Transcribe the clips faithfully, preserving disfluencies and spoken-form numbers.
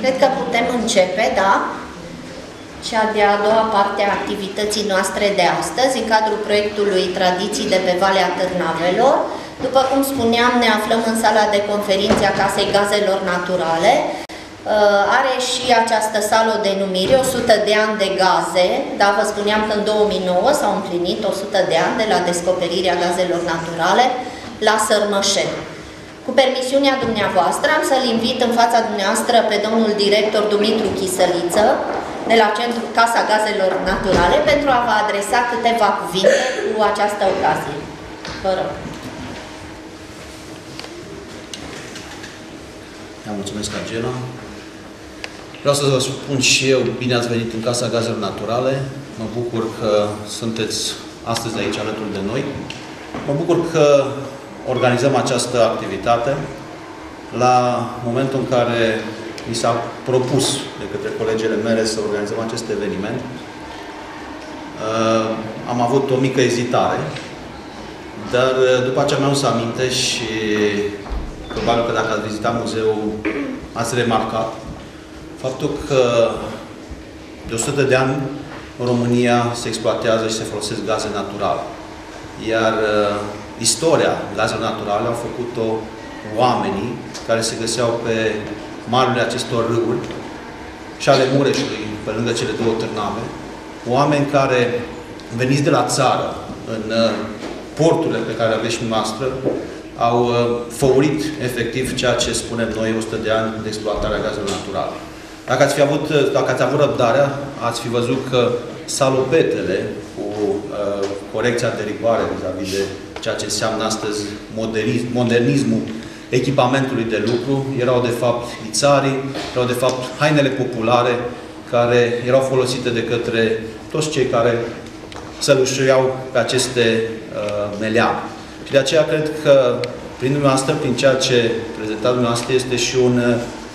Cred că putem începe, da? Cea de-a doua parte a activității noastre de astăzi, în cadrul proiectului Tradiții de pe Valea Târnavelor. După cum spuneam, ne aflăm în sala de conferințe a Casei Gazelor Naturale. Are și această sală o denumire, o sută de ani de gaze, da, vă spuneam că în două mii nouă s-au împlinit o sută de ani de la descoperirea gazelor naturale la Sărmășeni. Cu permisiunea dumneavoastră, am să-l invit în fața dumneavoastră pe domnul director Dumitru Chisăliță, de la Centrul Casa Gazelor Naturale, pentru a vă adresa câteva cuvinte cu această ocazie. Vă rog. Da, mulțumesc, Angela. Vreau să vă spun și eu, bine ați venit în Casa Gazelor Naturale. Mă bucur că sunteți astăzi aici alături de noi. Mă bucur că organizăm această activitate la momentul în care mi s-a propus de către colegele mele să organizăm acest eveniment. Uh, am avut o mică ezitare, dar după aceea mi-am să aminte și probabil că dacă ați vizitat muzeul ați remarcat faptul că de o sută de ani în România se exploatează și se folosesc gaze naturale. Iar uh, istoria gazelor naturale au făcut-o oamenii care se găseau pe malurile acestor râuri și ale Mureșului, pe lângă cele două târnave, oameni care, veniți de la țară, în uh, porturile pe care le aveți și noastră, au uh, făurit efectiv ceea ce spunem noi o sută de ani de exploatare a gazelor naturale. Dacă ați, fi avut, dacă ați avut răbdarea, ați fi văzut că salopetele cu uh, corecția de rigoare vis-a-vis de ceea ce înseamnă astăzi modernism, modernismul echipamentului de lucru, erau de fapt ițarii, erau de fapt hainele populare care erau folosite de către toți cei care sălușuiau pe aceste uh, meleaguri. Și de aceea cred că prin dumneavoastră, prin ceea ce prezentați dumneavoastră, este și un,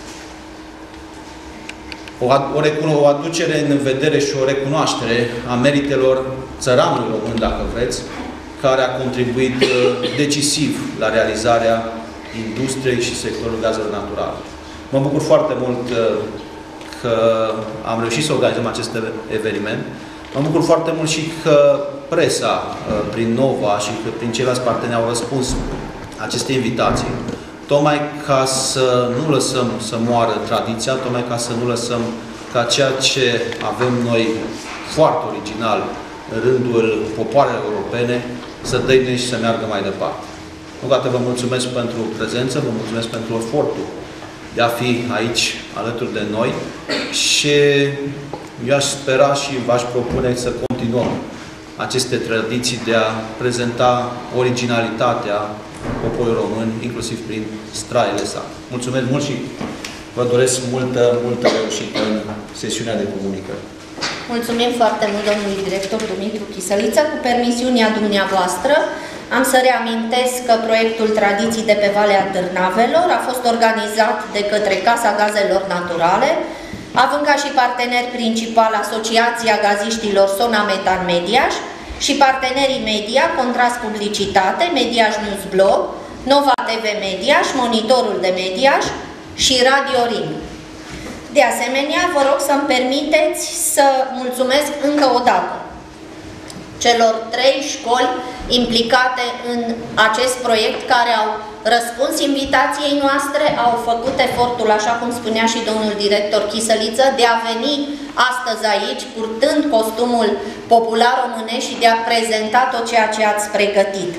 o, o, o aducere în vedere și o recunoaștere a meritelor țăranului român, dacă vreți, care a contribuit uh, decisiv la realizarea industriei și sectorul gazelor naturale. Mă bucur foarte mult uh, că am reușit să organizăm acest eveniment. Mă bucur foarte mult și că presa, uh, prin Nova și că prin ceilalți parteneri au răspuns aceste invitații, tocmai ca să nu lăsăm să moară tradiția, tocmai ca să nu lăsăm ca ceea ce avem noi foarte original în rândul popoarelor europene să dăine și să meargă mai departe. Încă o dată vă mulțumesc pentru prezență, vă mulțumesc pentru efortul de a fi aici alături de noi și eu aș spera și v-aș propune să continuăm aceste tradiții de a prezenta originalitatea poporului român, inclusiv prin straile sale. Mulțumesc mult și vă doresc multă, multă reușită în sesiunea de comunicare. Mulțumim foarte mult, domnului director Dumitru Chisăliță. Cu permisiunea dumneavoastră, am să reamintesc că proiectul Tradiții de pe Valea Târnavelor a fost organizat de către Casa Gazelor Naturale, având ca și partener principal Asociația Gaziștilor Sonametan Mediaș și partenerii media Contrast Publicitate, Mediaș News Blog, Nova T V Mediaș, Monitorul de Mediaș și Radio Ring. De asemenea, vă rog să-mi permiteți să mulțumesc încă o dată celor trei școli implicate în acest proiect, care au răspuns invitației noastre, au făcut efortul, așa cum spunea și domnul director Chisăliță, de a veni astăzi aici, purtând costumul popular românesc și de a prezenta tot ceea ce ați pregătit.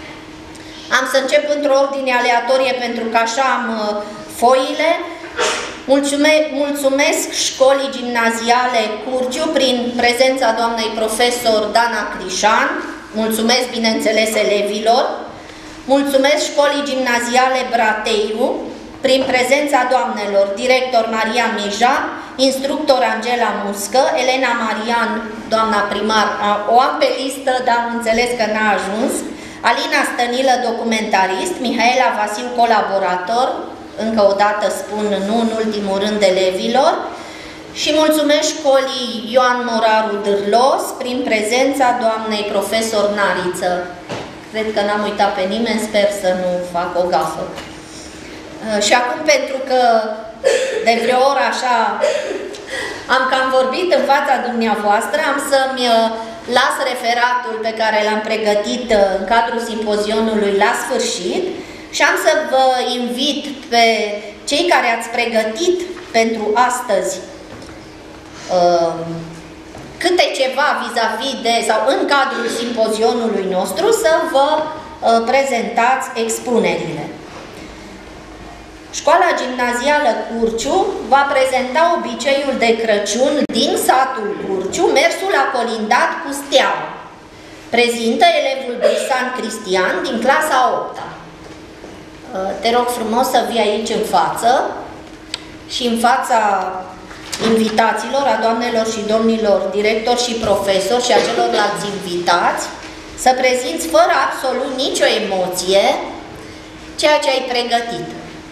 Am să încep într-o ordine aleatorie, pentru că așa am foile. Mulțumesc, mulțumesc școlii gimnaziale Curciu prin prezența doamnei profesor Dana Crișan. Mulțumesc, bineînțeles, elevilor. Mulțumesc școlii gimnaziale Brateiu prin prezența doamnelor director Maria Mija, instructor Angela Muscă, Elena Marian, doamna primar, o am pe listă, dar am înțeles că n-a ajuns, Alina Stănilă, documentarist, Mihaela Vasiu, colaborator, încă o dată spun, nu în ultimul rând, elevilor, și mulțumesc școlii Ioan Moraru Dârlos prin prezența doamnei profesor Nariță. Cred că n-am uitat pe nimeni, sper să nu fac o gafă. Și acum, pentru că de vreo oră așa am cam vorbit în fața dumneavoastră, am să-mi las referatul pe care l-am pregătit în cadrul simpozionului la sfârșit și am să vă invit pe cei care ați pregătit pentru astăzi câte ceva vis-a-vis de, sau în cadrul simpozionului nostru, să vă prezentați expunerile. Școala gimnazială Curciu va prezenta obiceiul de Crăciun din satul Curciu, mersul la colindat cu steaua. Prezintă elevul Brisan Cristian din clasa a opta. Te rog frumos să vii aici în față și în fața invitaților, a doamnelor și domnilor directori și profesori și a celorlalți invitați, să prezinți fără absolut nicio emoție ceea ce ai pregătit.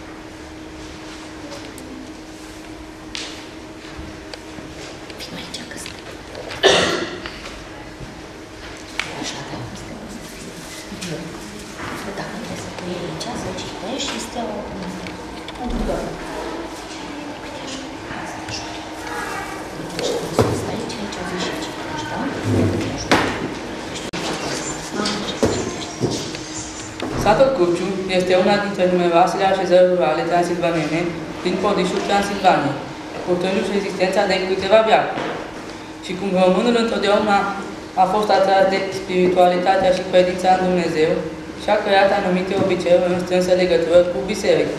Satul Curciu este una dintre numeroasele așezări rurale transilvanene din Podișul Transilvaniei, purtându-și rezistența de câteva veacuri. Și cum românul întotdeauna a fost atras de spiritualitatea și credința în Dumnezeu, și-a creat anumite obiceiuri în strânsă legătură cu biserica.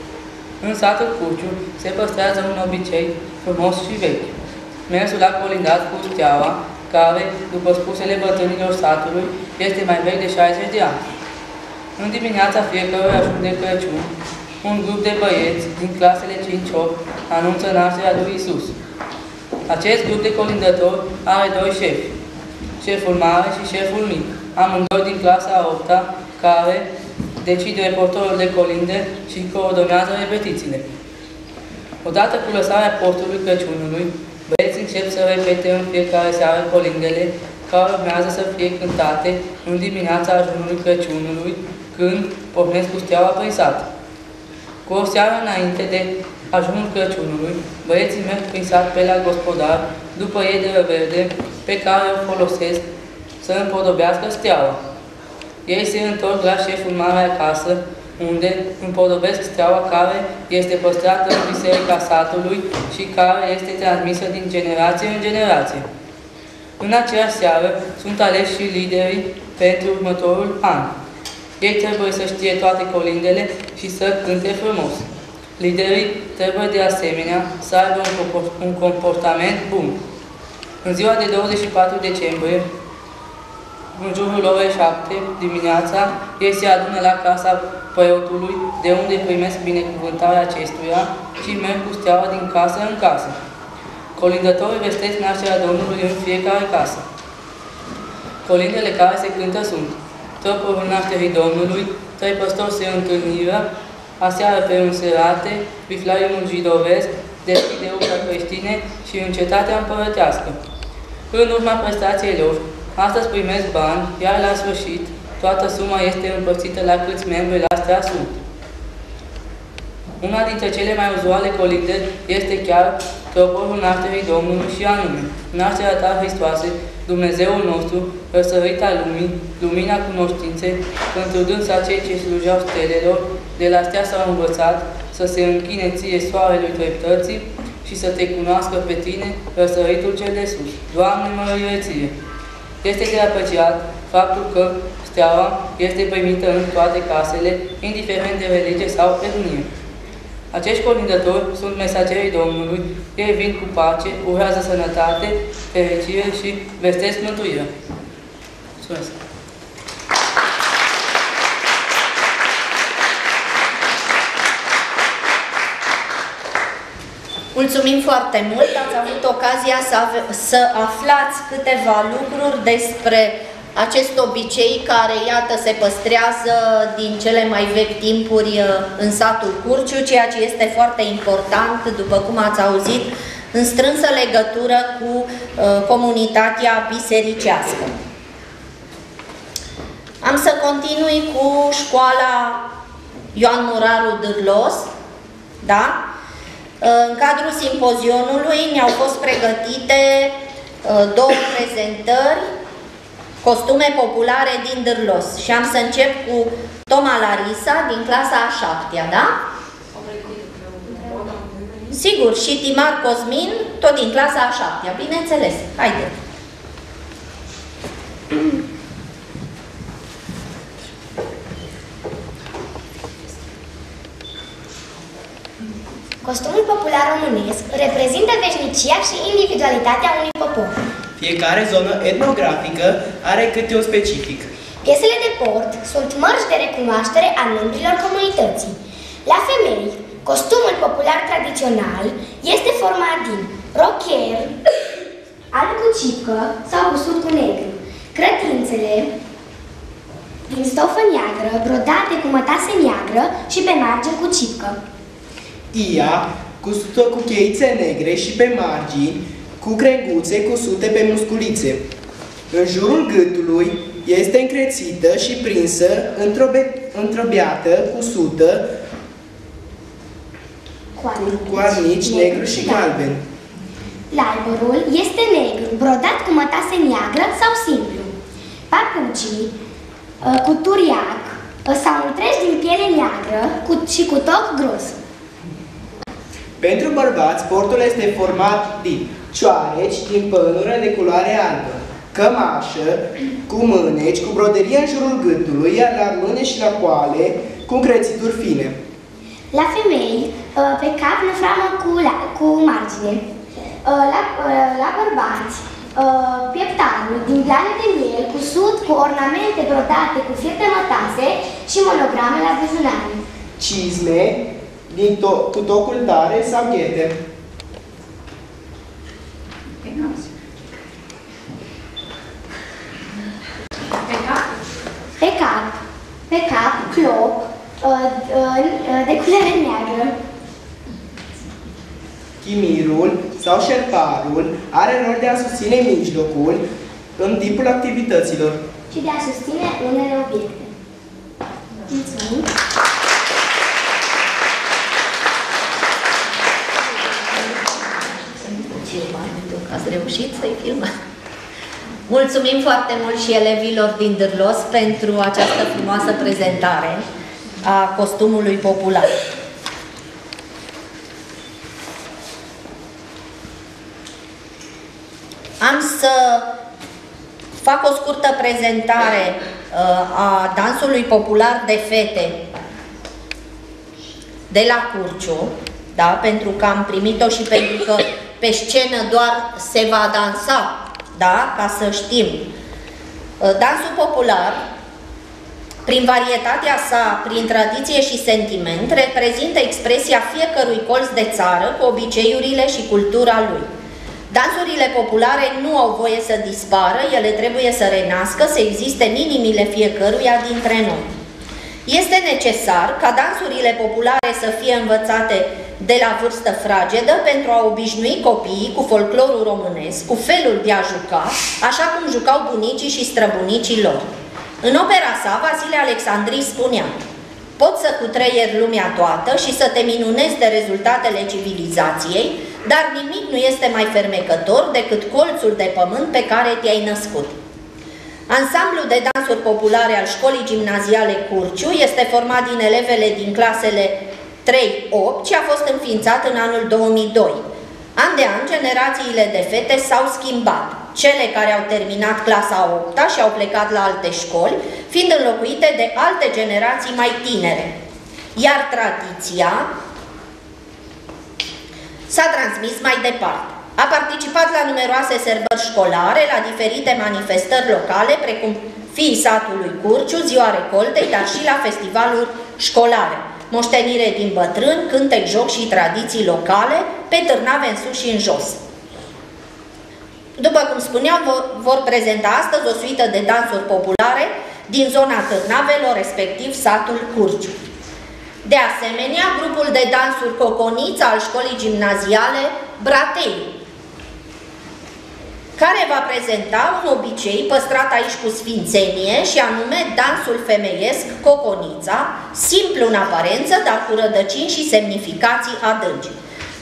În satul Curciu se păstrează un obicei frumos și vechi, mersul la colindat cu steaua, care, după spusele bătrânilor satului, este mai vechi de șaizeci de ani. În dimineața fiecărui ajun de Crăciun, un grup de băieți din clasele cinci opt anunță nașterea lui Isus. Acest grup de colindători are doi șefi, șeful mare și șeful mic, amândoi din clasa a opta, care decid reportorul de colinde și coordonează repetițiile. Odată cu lăsarea portului Crăciunului, băieții încep să repete în fiecare seară colindele care urmează să fie cântate în dimineața ajunului Crăciunului, când pornesc cu steaua prin sat. Cu o seară înainte de ajunul Crăciunului, băieții merg prin sat pe la gospodar, după iederă verde, pe care o folosesc să împodobească steaua. Ei se întorc la șeful mare acasă, unde împodobesc steaua care este păstrată în biserica satului și care este transmisă din generație în generație. În aceeași seară sunt aleși și liderii pentru următorul an. Ei trebuie să știe toate colindele și să cânte frumos. Liderii trebuie de asemenea să aibă un comportament bun. În ziua de douăzeci și patru decembrie, în jurul orei șapte dimineața, ei se adună la casa preotului, de unde primesc binecuvântarea acestuia și merg cu steaua din casă în casă. Colindătorii vestesc nașterea Domnului în fiecare casă. Colindele care se cântă sunt: Tropul nașterii Domnului, trei păstori se întâlniră, aseară pe înserate, Biflariumul jidovesc, deschide ușa creștine și în cetatea împărătească. În urma prestațiilor, astăzi primesc bani, iar la sfârșit, toată suma este împărțită la câți membri la stea sunt. Una dintre cele mai uzuale colinde este chiar Troporul nașterii Domnului și anume: Nașterea ta, Hristoase, Dumnezeul nostru, răsărit al lumii, lumina cunoștinței, pentru dânsa cei ce slujeau stelelor, de la stea s-au învățat să se închine ție soarelui dreptății și să te cunoască pe tine, răsăritul cel de sus. Doamne, mărire ție! Este de apreciat faptul că steaua este primită în toate casele, indiferent de religie sau etnie. Acești colindători sunt mesagerii Domnului, ei vin cu pace, urează sănătate, fericire și vestesc mântuirea. Mulțumesc! Mulțumim foarte mult! Ați avut ocazia să, să aflați câteva lucruri despre acest obicei care, iată, se păstrează din cele mai vechi timpuri în satul Curciu, ceea ce este foarte important, după cum ați auzit, în strânsă legătură cu uh, comunitatea bisericească. Am să continui cu școala Ioan Moraru Dârlos, da? În cadrul simpozionului ne-au fost pregătite două prezentări, costume populare din Dârlos. Și am să încep cu Toma Larisa din clasa a șaptea, da? Sigur, și Timar Cosmin, tot din clasa a șaptea, bineînțeles. Haide! Costumul popular românesc reprezintă veșnicia și individualitatea unui popor. Fiecare zonă etnografică are câte un specific. Piesele de port sunt mărci de recunoaștere a membrilor comunității. La femei, costumul popular tradițional este format din rocher, alb cu cipcă sau cusut cu negru, crătințele din stofă neagră, brodate cu mătase neagră și pe margini cu cipcă. Ia, cusută cu cheițe negre și pe margini, cu crenguțe cusute pe musculițe. În jurul gâtului este încrețită și prinsă într-o într-o beată cusută cu arnici negru și galben. Laibărul este negru, brodat cu mătase neagră sau simplu. Papucii cu turiac sau întreși din piele neagră cu, și cu toc gros. Pentru bărbați, portul este format din cioareci din pănură de culoare albă, cămașă cu mâneci, cu broderie în jurul gâtului, iar la mâne și la coale cu încrețituri fine. La femei, pe cap năframă cu, cu margine. La, la bărbați, pieptarul din glane de miel, cusut cu ornamente brodate cu fir de mătase și monograme la buzunare. Cizme din to cu tocul tare sau ghete. Pe cap? Pe cap, pe cap, clop, de culoare neagră. Chimirul sau șerparul are rol de a susține mijlocul în timpul activităților și de a susține unele obiecte. Mulțumim! Ați reușit să-i filmați. Mulțumim foarte mult și elevilor din Dârlos pentru această frumoasă prezentare a costumului popular. Am să fac o scurtă prezentare uh, a dansului popular de fete de la Curciu, da? Pentru că am primit-o și pentru că pe scenă doar se va dansa, da? Ca să știm. Dansul popular, prin varietatea sa, prin tradiție și sentiment, reprezintă expresia fiecărui colț de țară cu obiceiurile și cultura lui. Dansurile populare nu au voie să dispară, ele trebuie să renască, să existe în inimile fiecăruia dintre noi. Este necesar ca dansurile populare să fie învățate de la vârstă fragedă pentru a obișnui copiii cu folclorul românesc, cu felul de a juca, așa cum jucau bunicii și străbunicii lor. În opera sa, Vasile Alexandrii spunea: poți să cutreieri lumea toată și să te minunezi de rezultatele civilizației, dar nimic nu este mai fermecător decât colțul de pământ pe care te-ai născut. Ansamblul de dansuri populare al școlii gimnaziale Curciu este format din elevele din clasele trei opt și a fost înființat în anul două mii doi. An de an, generațiile de fete s-au schimbat, cele care au terminat clasa a opta și au plecat la alte școli, fiind înlocuite de alte generații mai tinere. Iar tradiția s-a transmis mai departe. A participat la numeroase sărbări școlare, la diferite manifestări locale, precum Fiii satului Curciu, Ziua Recoltei, dar și la festivaluri școlare. Moștenire din bătrân, cântec, joc și tradiții locale, pe târnave în sus și în jos. După cum spuneam, vor prezenta astăzi o suită de dansuri populare din zona Târnavelor, respectiv satul Curciu. De asemenea, grupul de dansuri Coconița al școlii gimnaziale Bratei, care va prezenta un obicei păstrat aici cu sfințenie și anume dansul femeiesc Coconița, simplu în aparență, dar cu rădăcini și semnificații adânci.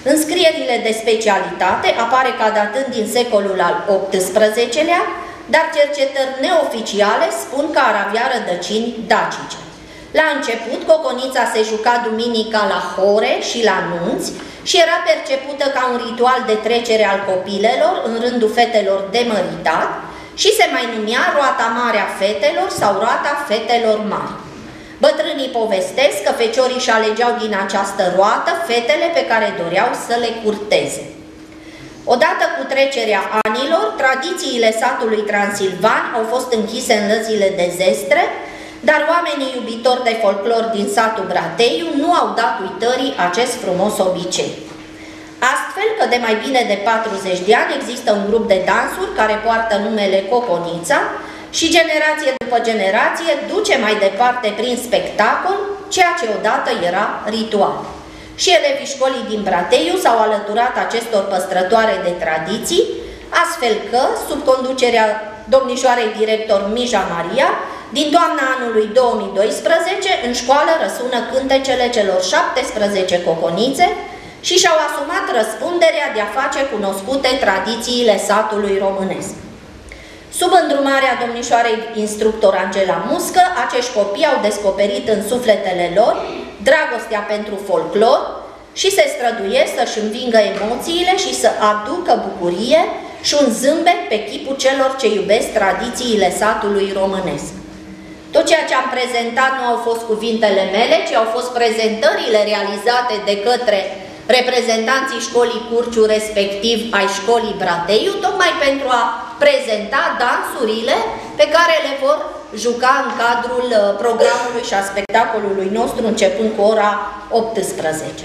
Înscrierile de specialitate apare ca datând din secolul al optsprezecelea, dar cercetări neoficiale spun că ar avea rădăcini dacice. La început, coconița se juca duminica la hore și la nunți și era percepută ca un ritual de trecere al copilelor în rândul fetelor de măritat și se mai numea roata mare a fetelor sau roata fetelor mari. Bătrânii povestesc că feciorii își alegeau din această roată fetele pe care doreau să le curteze. Odată cu trecerea anilor, tradițiile satului transilvan au fost închise în lăzile de zestre, dar oamenii iubitori de folclor din satul Brateiu nu au dat uitării acest frumos obicei. Astfel că de mai bine de patruzeci de ani există un grup de dansuri care poartă numele Coconița și generație după generație duce mai departe prin spectacol ceea ce odată era ritual. Și elevii școlii din Brateiu s-au alăturat acestor păstrătoare de tradiții, astfel că, sub conducerea domnișoarei director Mija Maria, din toamna anului două mii doisprezece, în școală răsună cântecele celor șaptesprezece coconițe și și-au asumat răspunderea de a face cunoscute tradițiile satului românesc. Sub îndrumarea domnișoarei instructor Angela Muscă, acești copii au descoperit în sufletele lor dragostea pentru folclor și se străduiesc să-și învingă emoțiile și să aducă bucurie și un zâmbet pe chipul celor ce iubesc tradițiile satului românesc. Tot ceea ce am prezentat nu au fost cuvintele mele, ci au fost prezentările realizate de către reprezentanții școlii Curciu, respectiv ai școlii Brateiu, tocmai pentru a prezenta dansurile pe care le vor juca în cadrul programului și a spectacolului nostru, începând cu ora optsprezece.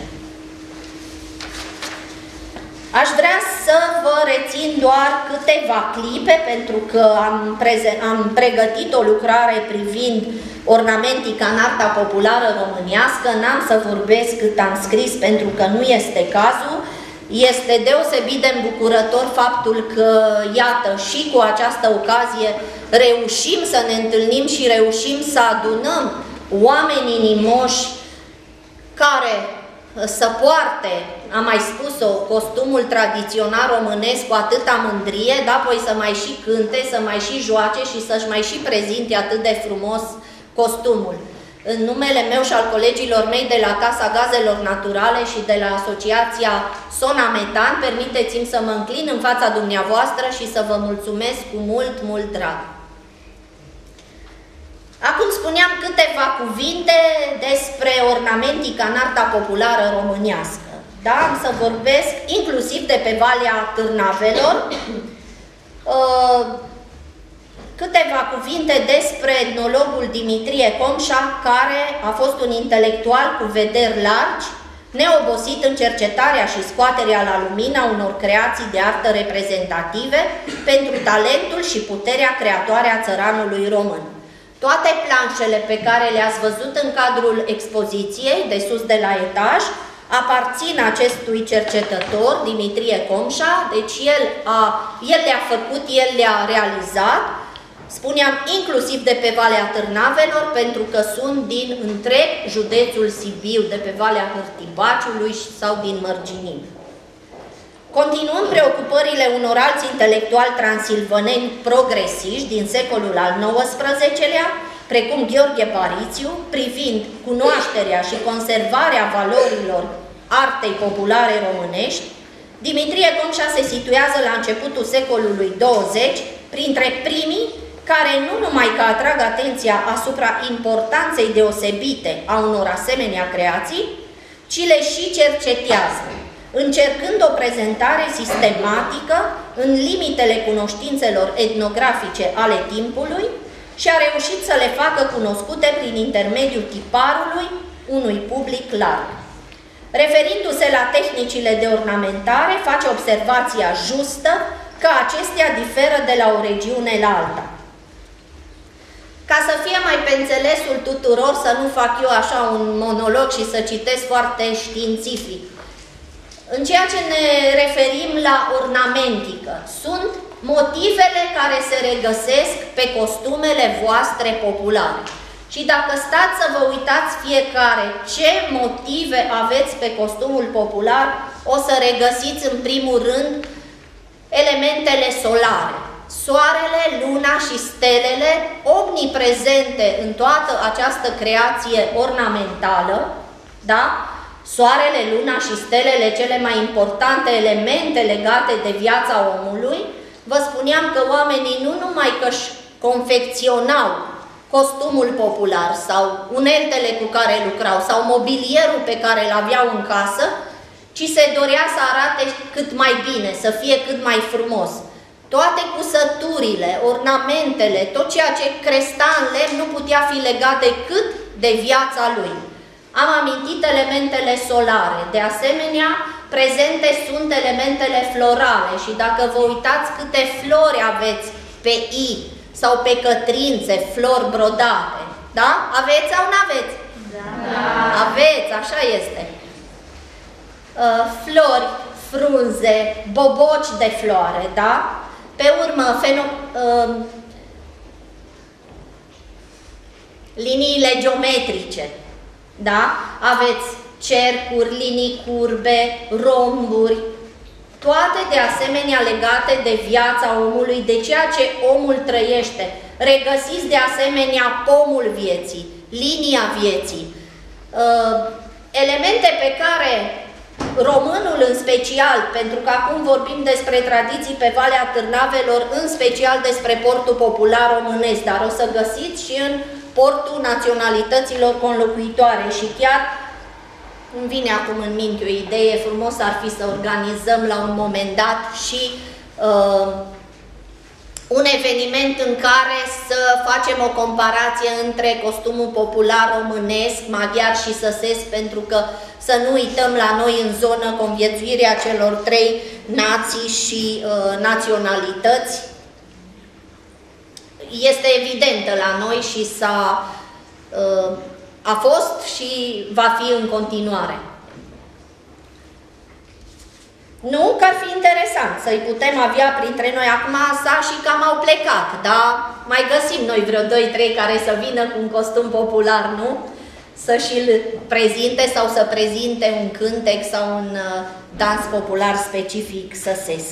Aș vrea să vă rețin doar câteva clipe, pentru că am, am pregătit o lucrare privind ornamentica în arta populară românească. N-am să vorbesc cât am scris, pentru că nu este cazul. Este deosebit de îmbucurător faptul că, iată, și cu această ocazie reușim să ne întâlnim și reușim să adunăm oameni inimoși care să poarte, am mai spus-o, costumul tradițional românesc cu atâta mândrie, dar apoi să mai și cânte, să mai și joace și să-și mai și prezinte atât de frumos costumul. În numele meu și al colegilor mei de la Casa Gazelor Naturale și de la Asociația Sonametan, permiteți-mi să mă înclin în fața dumneavoastră și să vă mulțumesc cu mult, mult drag. Acum spuneam câteva cuvinte despre ornamentica în arta populară românească. Da? Am să vorbesc inclusiv de pe Valea Târnavelor. Câteva cuvinte despre etnologul Dimitrie Comșa, care a fost un intelectual cu vederi largi, neobosit în cercetarea și scoaterea la lumină a unor creații de artă reprezentative pentru talentul și puterea creatoare a țăranului român. Toate planșele pe care le-ați văzut în cadrul expoziției, de sus de la etaj, aparțin acestui cercetător, Dimitrie Comșa, deci el, a, el le-a făcut, el le-a realizat, spuneam inclusiv de pe Valea Târnavelor, pentru că sunt din întreg județul Sibiu, de pe Valea Hârtibaciului sau din Mărginim. Continuând preocupările unor alți intelectuali transilvaneni progresiști din secolul al nouăsprezecelea, precum Gheorghe Parițiu, privind cunoașterea și conservarea valorilor artei populare românești, Dimitrie Comșa se situează la începutul secolului douăzeci printre primii care nu numai că atrag atenția asupra importanței deosebite a unor asemenea creații, ci le și cercetează, încercând o prezentare sistematică în limitele cunoștințelor etnografice ale timpului și a reușit să le facă cunoscute prin intermediul tiparului unui public larg. Referindu-se la tehnicile de ornamentare, face observația justă că acestea diferă de la o regiune la alta. Ca să fie mai pe înțelesul tuturor, să nu fac eu așa un monolog și să citesc foarte științific, în ceea ce ne referim la ornamentică, sunt motivele care se regăsesc pe costumele voastre populare. Și dacă stați să vă uitați fiecare ce motive aveți pe costumul popular, o să regăsiți în primul rând elementele solare. Soarele, luna și stelele, omniprezente în toată această creație ornamentală, da? Soarele, luna și stelele, cele mai importante elemente legate de viața omului. Vă spuneam că oamenii nu numai că își confecționau costumul popular sau uneltele cu care lucrau sau mobilierul pe care îl aveau în casă, ci se dorea să arate cât mai bine, să fie cât mai frumos. Toate cusăturile, ornamentele, tot ceea ce cresta în lemn nu putea fi legat decât de viața lui. Am amintit elementele solare. De asemenea, prezente sunt elementele florale și dacă vă uitați câte flori aveți pe i sau pe cătrințe, flori brodate, da? Aveți sau nu aveți? Da. Aveți, așa este. Uh, flori, frunze, boboci de floare, da? Pe urmă, feno, uh, liniile geometrice, da? Aveți cercuri, linii curbe, romburi, toate de asemenea legate de viața omului, de ceea ce omul trăiește. Regăsiți de asemenea pomul vieții, linia vieții, uh, elemente pe care românul în special, pentru că acum vorbim despre tradiții pe Valea Târnavelor, în special despre portul popular românesc, dar o să găsiți și în portul naționalităților conlocuitoare și chiar îmi vine acum în minte o idee, frumos ar fi să organizăm la un moment dat și uh, un eveniment în care să facem o comparație între costumul popular românesc, maghiar și săsesc, pentru că să nu uităm la noi în zonă conviețuirea celor trei nații și uh, naționalități. Este evidentă la noi și s-a, uh, a fost și va fi în continuare. Nu? Că ar fi interesant să-i putem avea printre noi. Acum s-a și cam au plecat, dar mai găsim noi vreo doi trei care să vină cu un costum popular, nu? Să și-l prezinte sau să prezinte un cântec sau un uh, dans popular specific săsesc.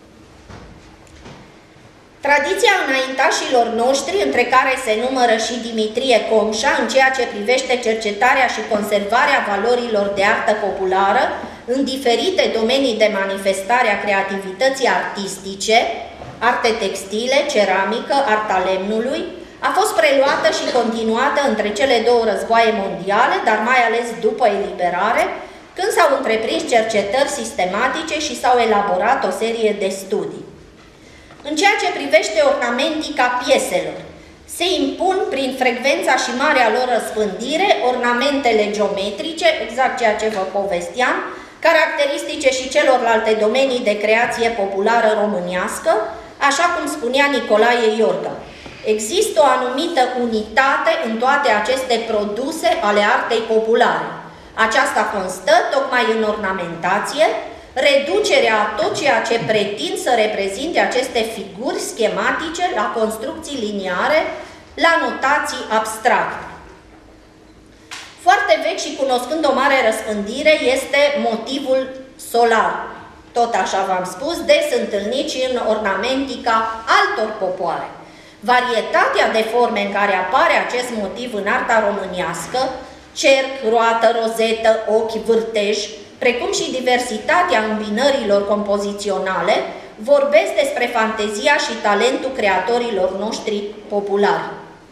Tradiția înaintașilor noștri, între care se numără și Dimitrie Comșa, în ceea ce privește cercetarea și conservarea valorilor de artă populară în diferite domenii de manifestare a creativității artistice, arte textile, ceramică, arta lemnului, a fost preluată și continuată între cele două războaie mondiale, dar mai ales după eliberare, când s-au întreprins cercetări sistematice și s-au elaborat o serie de studii. În ceea ce privește ornamentica pieselor, se impun prin frecvența și marea lor răspândire ornamentele geometrice, exact ceea ce vă povesteam, caracteristice și celorlalte domenii de creație populară românească, așa cum spunea Nicolae Iorga. Există o anumită unitate în toate aceste produse ale artei populare. Aceasta constă tocmai în ornamentație, reducerea a tot ceea ce pretind să reprezinte aceste figuri schematice la construcții liniare, la notații abstracte. Foarte vechi și cunoscând o mare răspândire este motivul solar. Tot așa v-am spus, des întâlnit și în ornamentica altor popoare. Varietatea de forme în care apare acest motiv în arta românească, cerc, roată, rozetă, ochi, vârtej, precum și diversitatea îmbinărilor compoziționale, vorbesc despre fantezia și talentul creatorilor noștri populari.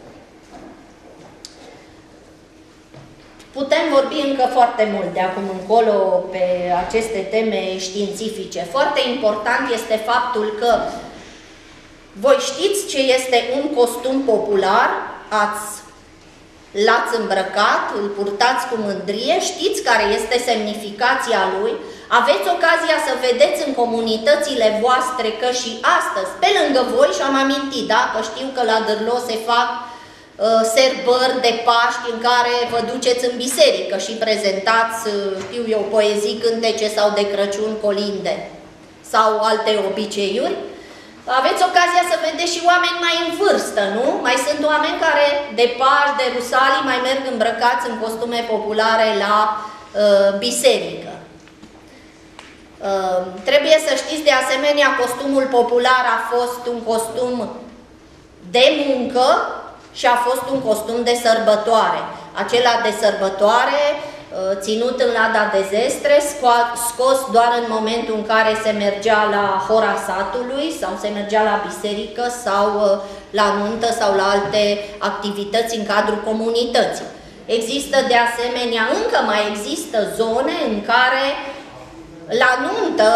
Putem vorbi încă foarte mult de acum încolo pe aceste teme științifice. Foarte important este faptul că voi știți ce este un costum popular, ați l-ați îmbrăcat, îl purtați cu mândrie, știți care este semnificația lui, aveți ocazia să vedeți în comunitățile voastre că și astăzi, pe lângă voi, și-am amintit, da? Că știu că la Dârlo se fac uh, serbări de Paști în care vă duceți în biserică și prezentați, uh, știu eu, poezii, cântece sau de Crăciun, colinde sau alte obiceiuri. Aveți ocazia să vedeți și oameni mai în vârstă, nu? Mai sunt oameni care de Paști, de Rusalii, mai merg îmbrăcați în costume populare la uh, biserică. Trebuie să știți de asemenea, costumul popular a fost un costum de muncă și a fost un costum de sărbătoare. Acela de sărbătoare, ținut în lada de zestre, scos doar în momentul în care se mergea la hora satului sau se mergea la biserică sau la nuntă sau la alte activități în cadrul comunității. Există de asemenea, încă mai există zone în care la nuntă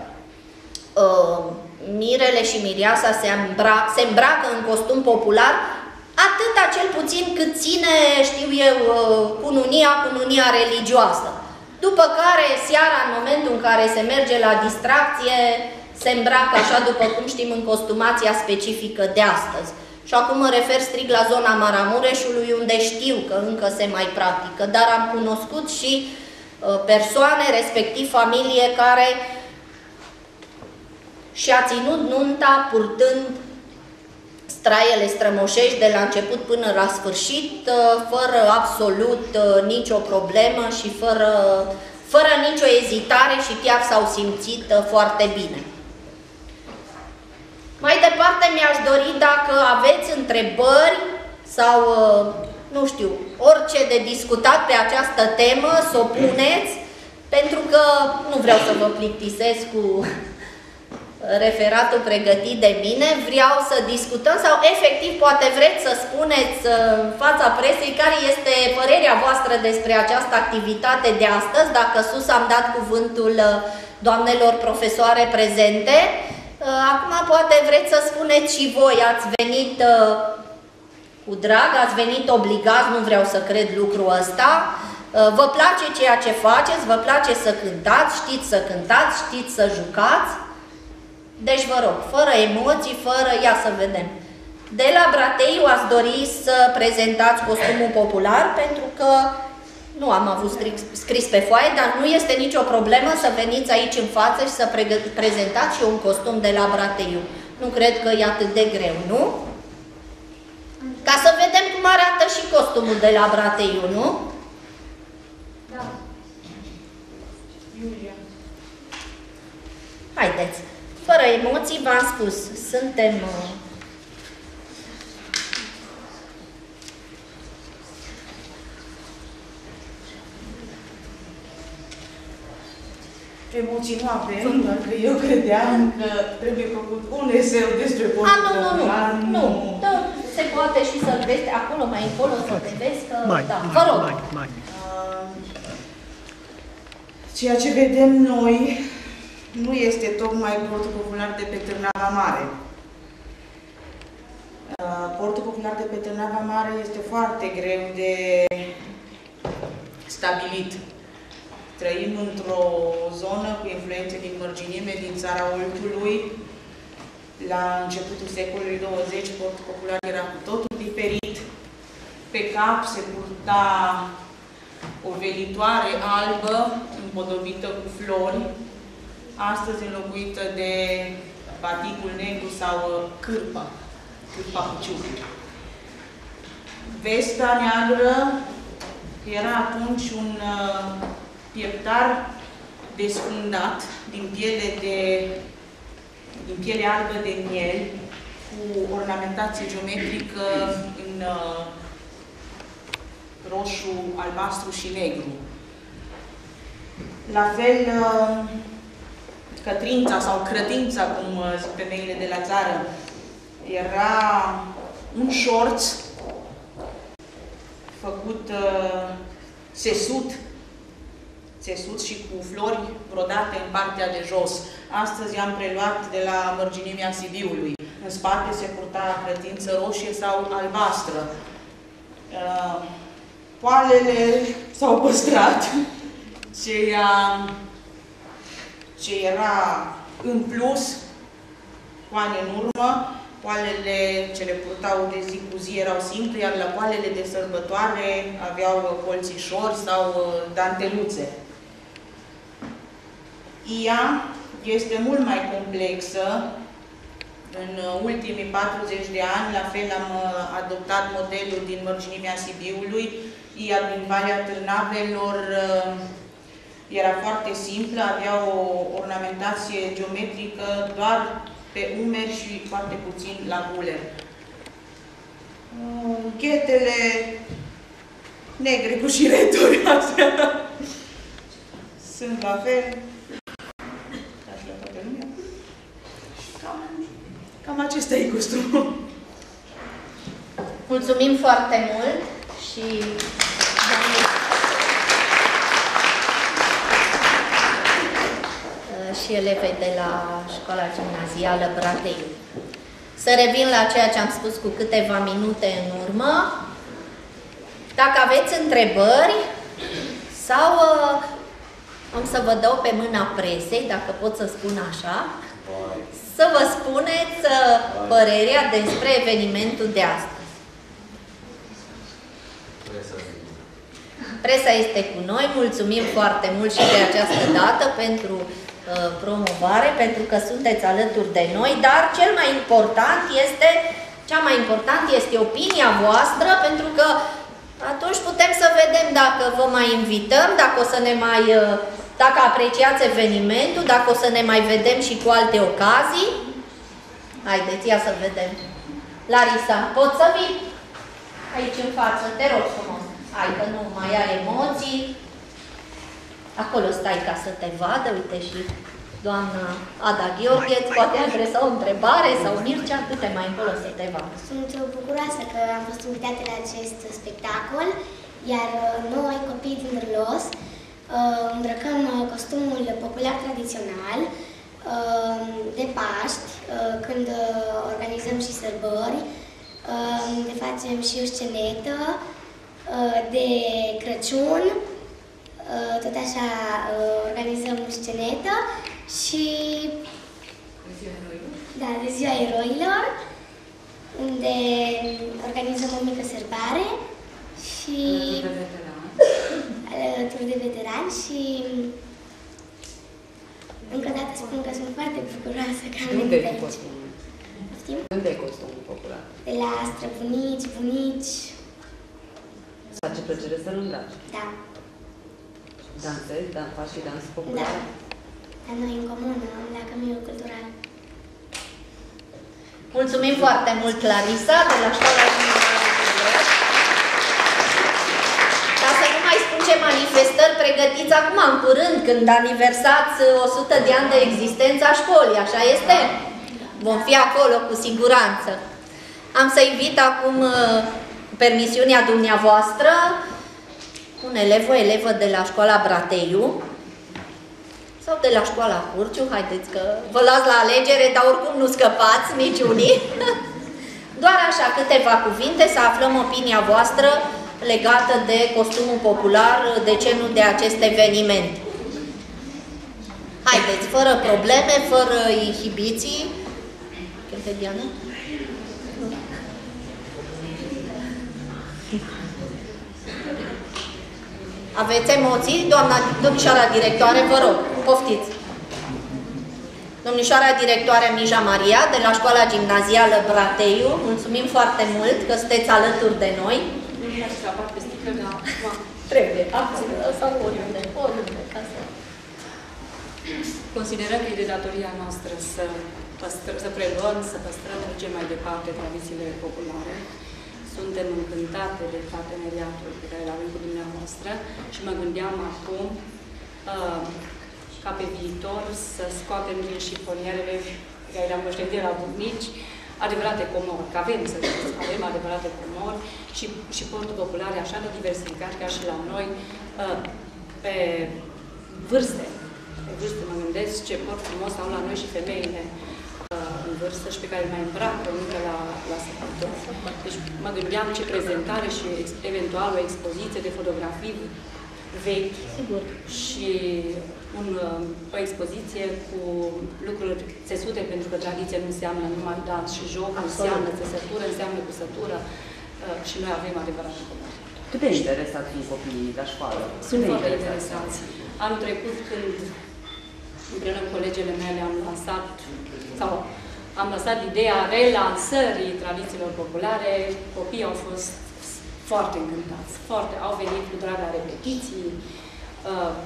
mirele și mireasa se, îmbra se îmbracă în costum popular, atâta cel puțin cât ține, știu eu, cununia, cununia religioasă. După care, seara, în momentul în care se merge la distracție, se îmbracă așa, după cum știm, în costumația specifică de astăzi. Și acum mă refer strict la zona Maramureșului, unde știu că încă se mai practică, dar am cunoscut și persoane, respectiv familie, care și-a ținut nunta purtând straiele strămoșești de la început până la sfârșit, fără absolut nicio problemă și fără, fără nicio ezitare și chiar s-au simțit foarte bine. Mai departe mi-aș dori, dacă aveți întrebări sau, nu știu, orice de discutat pe această temă, să o puneți, pentru că nu vreau să vă plictisesc cu referatul pregătit de mine, vreau să discutăm sau efectiv poate vreți să spuneți în fața presei care este părerea voastră despre această activitate de astăzi, dacă sus am dat cuvântul doamnelor profesoare prezente. Acum poate vreți să spuneți și voi, ați venit cu drag, ați venit obligați, nu vreau să cred lucrul ăsta, vă place ceea ce faceți, vă place să cântați, știți să cântați, știți să jucați. Deci vă rog, fără emoții, fără... Ia să vedem. De la Brateiu ați dori să prezentați costumul popular, pentru că nu am avut scris pe foaie, dar nu este nicio problemă să veniți aici în față și să prezentați și un costum de la Brateiu. Nu cred că e atât de greu, nu? Ca să vedem cum arată și costumul de la Brateiu, nu? Da. Iulia. Haideți. Fără emoții, v-am spus, suntem... Emoții nu avem, doar că eu credeam că trebuie făcut un eseu despre postul popular. Nu, nu, nu, da, se poate și să-l vezi acolo, mai încolo, să te vezi că... Mai, da, mai, vă rog. mai, mai. Uh, ceea ce vedem noi nu este tocmai portul popular de pe Târnava Mare. Uh, portul popular de pe Târnava Mare este foarte greu de stabilit. Trăim într-o zonă cu influențe din mărginime, din țara Oltului. La începutul secolului douăzeci, portul popular era cu totul diferit. Pe cap se purta o velitoare albă, împodobită cu flori, astăzi înlocuită de baticul negru sau cârpa, cârpa cu ciuc. Vesta neagră era atunci un pieptar desfundat din piele, de, din piele albă de miel, cu ornamentație geometrică în uh, roșu, albastru și negru. La fel, uh, cătrința sau crătința, cum uh, zic femeile de la țară, era un șorț făcut uh, țesut, țesut și cu flori brodate în partea de jos. Astăzi am preluat de la mărginimea Sibiului. În spate se purta crătință roșie sau albastră. Uh, poalele s-au păstrat. Ceea ce era în plus, poale în urmă, poalele ce le purtau de zi cu zi erau simple, iar la poalele de sărbătoare aveau colțișori sau danteluțe. Ea este mult mai complexă. În ultimii patruzeci de ani, la fel, am adoptat modelul din mărginimea Sibiului, ea din Valea Târnavelor, Era foarte simplă, avea o ornamentație geometrică doar pe umeri și foarte puțin la guler. Ghetele negre cu șireturi astea sunt la fel. Cam, cam acesta e costumul. Mulțumim foarte mult și și elevei de la Școala Gimnazială Brateiu. Să revin la ceea ce am spus cu câteva minute în urmă. Dacă aveți întrebări sau am să vă dau pe mâna presei, dacă pot să spun așa, să vă spuneți părerea despre evenimentul de astăzi. Presa este cu noi, mulțumim foarte mult și de această dată pentru uh, promovare, pentru că sunteți alături de noi, dar cel mai important este, cea mai important este opinia voastră, pentru că atunci putem să vedem dacă vă mai invităm, dacă o să ne mai, uh, dacă apreciați evenimentul, dacă o să ne mai vedem și cu alte ocazii. Haideți, ia să vedem. Larisa, poți să vii aici în față? Te rog frumos. Hai că nu mai ai emoții. Acolo stai ca să te vadă. Uite și doamna Ada Gheorghe îți poate adresa o întrebare sau Mircea, du-te mai încolo să te vadă. Sunt bucuroasă că am fost invitată la acest spectacol, iar noi, copii din Râlos, îmbrăcăm costumul popular tradițional de Paști, când organizăm și sărbări, de facem și o scenetă de Crăciun, tot așa organizăm o scenetă și da, de Ziua Eroilor, unde organizăm o mică sărbare și alături de veterani și încă o dată spun că sunt foarte bucuroasă că am venit aici. Unde e costumul popular? De la străbunici, bunici. Îți face plăcere să-l îmbraci? Da. Dansezi, da, faci și dans popular? Da. La noi în comună, la Căminul Cultural. Mulțumim foarte mult, Larisa, de la Școala Gimnazială. Ca să nu mai spun ce manifestări pregătiți acum, în curând, când aniversați o sută de ani de existență a școlii, așa este? Vom fi acolo, cu siguranță. Am să invit acum, cu permisiunea dumneavoastră, un elev, o elevă de la Școala Brateiu sau de la Școala Curciu, haideți că vă las la alegere, dar oricum nu scăpați niciunii. Doar așa, câteva cuvinte, să aflăm opinia voastră legată de costumul popular, de ce nu de acest eveniment. Haideți, fără probleme, fără inhibiții. Cânte Diana? Aveți emoții? Doamna, domnișoara directoare, vă rog, poftiți. Domnișoara directoare Mija Maria, de la Școala Gimnazială Brateiu, mulțumim foarte mult că sunteți alături de noi. Trebuie, sau oriunde, oriunde, ca să... Considerăm că e de datoria noastră să, păstră, să preluăm, să păstrăm ce mai departe tradițiile populare. Suntem încântate de parteneriatul pe care îl avem cu dumneavoastră și mă gândeam acum uh, ca pe viitor să scoatem din șifonierele care le-am moștenit de la bunici, adevărate comori, că avem, să ziceți, avem adevărate comori și, și portul popular e așa de diversificat ca și la noi, uh, pe vârste. Pe vârste mă gândesc ce port frumos au la noi și femeile în vârstă și pe care îl mai îmbracă încă la, la săptămână. Deci mă gândeam ce prezentare și eventual o expoziție de fotografii vechi și un, o expoziție cu lucruri țesute, pentru că tradiția nu înseamnă numai dans și joc, înseamnă țesătură, înseamnă cusătură și noi avem adevărat comori. Cât de interesați fiind copiii la școală? Sunt foarte interesați. Anul trecut, când împreună cu colegele mele am lansat sau am lăsat ideea relansării tradițiilor populare, copiii au fost foarte încântați, foarte, au venit cu drag la repetiții, uh,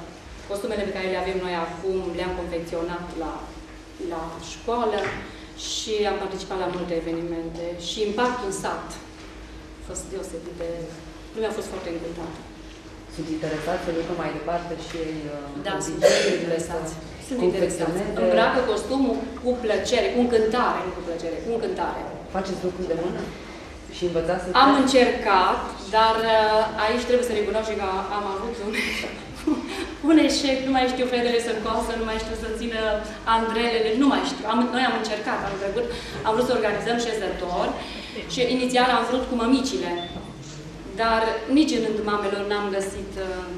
Costumele pe care le avem noi acum le-am confecționat la, la școală și am participat la multe evenimente și impactul în sat a fost deosebit de... Lumea a fost foarte încântată. Sunt interesați să ducă mai departe și ei da, sunt interesați. Sunt interesați. Îmbracă costumul cu plăcere, cu încântare, nu cu plăcere, cu încântare. Faceți lucruri de mână? Și învățați să... Am încercat, dar aici trebuie să recunosc că am avut un, un eșec. Nu mai știu fetele să coasă, nu mai știu să țină andrelele, nu mai știu. Am, noi am încercat anul trecut, am vrut să organizăm șezători și inițial am vrut cu mămicile. Dar nici în rândul mamelor n-am găsit,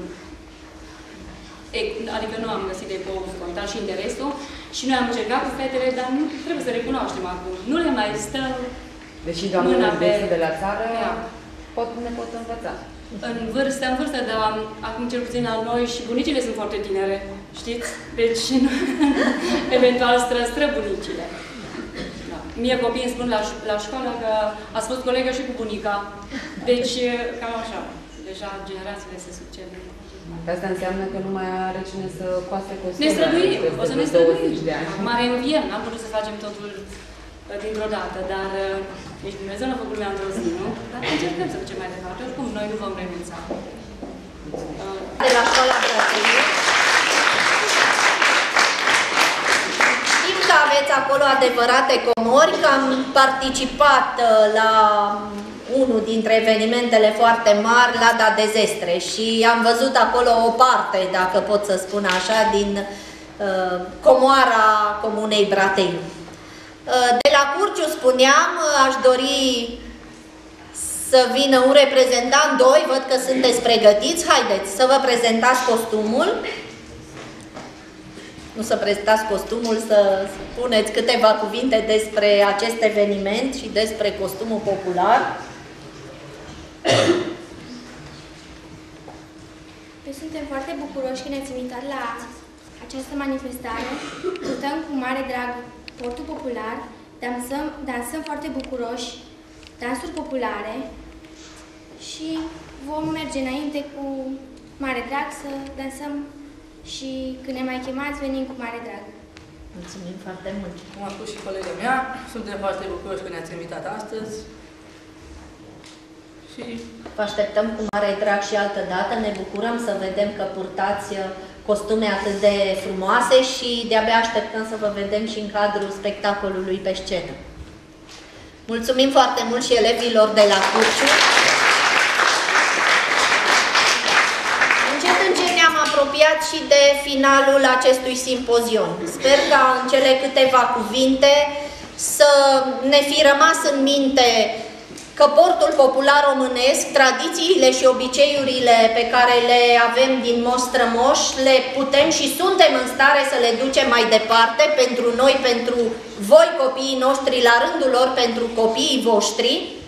adică nu am găsit eco-ul spontan și interesul și noi am încercat cu fetele, dar nu trebuie să recunoaștem acum. Nu le mai stă deși doamnele în vârstă de la țară da. pot, ne pot învăța. În vârstă, în vârstă, dar acum cel puțin la noi și bunicile sunt foarte tinere, știți? Deci, eventual stră, străbunicile. Da. Mie copiii îmi spun la, la școală că ați fost colegă și cu bunica. Deci, cam așa. Deja generațiile se succede. Asta înseamnă că nu mai are cine să coase costume. Ne străduim, o să ne străduim. Mare înviem, n-am putut să facem totul dintr-o dată, dar nici Dumnezeu n-a făcut lumea într-o zi, nu? Dar încercăm să ducem mai departe, oricum noi nu vom renunța. De la școala Brățărie. Știm că aveți acolo adevărate comori, că am participat la unul dintre evenimentele foarte mari, Lada de Zestre, și am văzut acolo o parte, dacă pot să spun așa, din uh, comoara Comunei Bratei. De la Curciu, spuneam, aș dori să vină un reprezentant, doi, văd că sunteți pregătiți, haideți să vă prezentați costumul. Nu să prezentați costumul, să spuneți câteva cuvinte despre acest eveniment și despre costumul popular. Noi suntem foarte bucuroși că ne-ați invitat la această manifestare. Purtăm cu mare drag portul popular, dansăm, dansăm foarte bucuroși, dansuri populare și vom merge înainte cu mare drag să dansăm și când ne mai chemați, venim cu mare drag. Mulțumim foarte mult! Cum a spus și colega mea, suntem foarte bucuroși că ne-ați invitat astăzi și vă așteptăm cu mare drag și altă dată. Ne bucurăm să vedem că purtați costume atât de frumoase și de-abia așteptăm să vă vedem și în cadrul spectacolului pe scenă. Mulțumim foarte mult și elevilor de la Curciu. Încet, încet ne-am apropiat și de finalul acestui simpozion. Sper ca în cele câteva cuvinte să ne fi rămas în minte că portul popular românesc, tradițiile și obiceiurile pe care le avem din moș strămoș, le putem și suntem în stare să le ducem mai departe pentru noi, pentru voi, copiii noștri, la rândul lor, pentru copiii voștri.